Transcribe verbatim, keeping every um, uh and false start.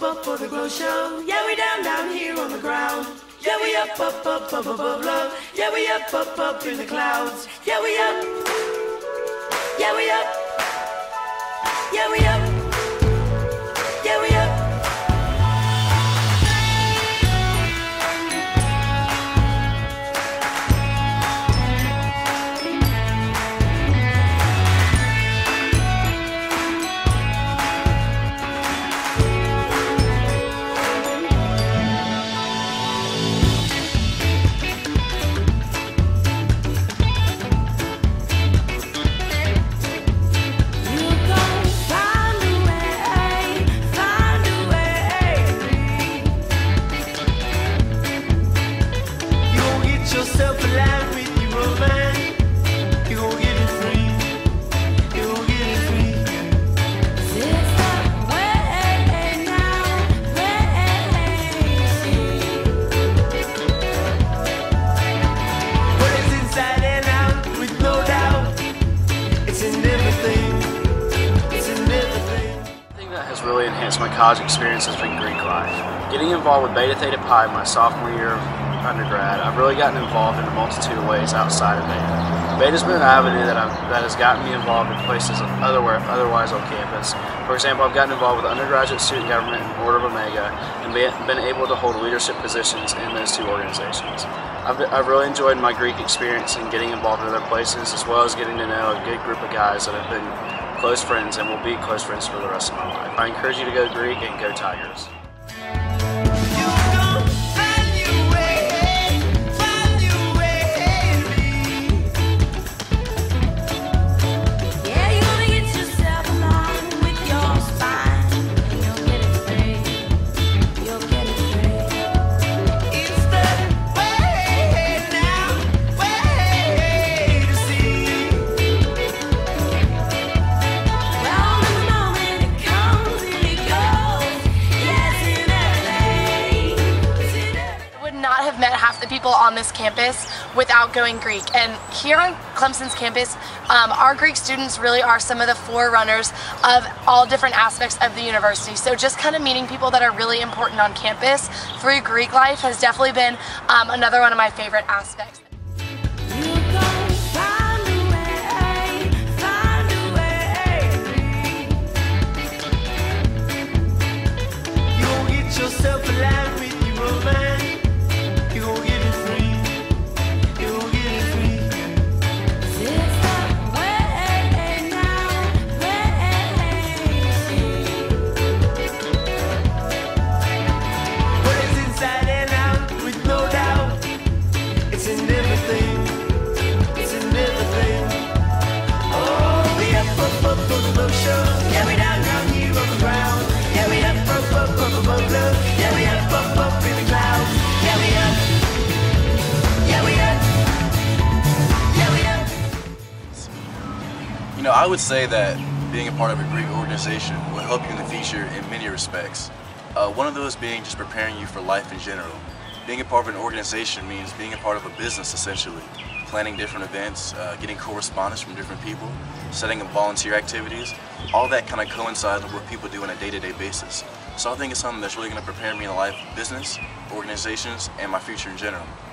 up, up for the glow show. Yeah, we down, down here on the ground. Yeah, we up, up, up, up above love. Yeah, we up, up, up in the clouds. Yeah, we up. Yeah, we up. Yeah, we up. Yeah, we up. Really enhanced my college experience has been Greek life. Getting involved with Beta Theta Pi my sophomore year of undergrad, I've really gotten involved in a multitude of ways outside of Beta. Beta's been an avenue that, I've, that has gotten me involved in places otherwhere, otherwise on campus. For example, I've gotten involved with undergraduate student government and Order of Omega and been, been able to hold leadership positions in those two organizations. I've, I've really enjoyed my Greek experience and getting involved in other places, as well as getting to know a good group of guys that have been close friends and will be close friends for the rest of my life. I encourage you to go Greek and go Tigers. Have met half the people on this campus without going Greek, and here on Clemson's campus um, our Greek students really are some of the forerunners of all different aspects of the university. So just kind of meeting people that are really important on campus through Greek life has definitely been um, another one of my favorite aspects. You know, I would say that being a part of a Greek organization will help you in the future in many respects. Uh, one of those being just preparing you for life in general. Being a part of an organization means being a part of a business, essentially. Planning different events, uh, getting correspondence from different people, setting up volunteer activities. All that kind of coincides with what people do on a day-to-day basis. So I think it's something that's really going to prepare me in life, business, organizations, and my future in general.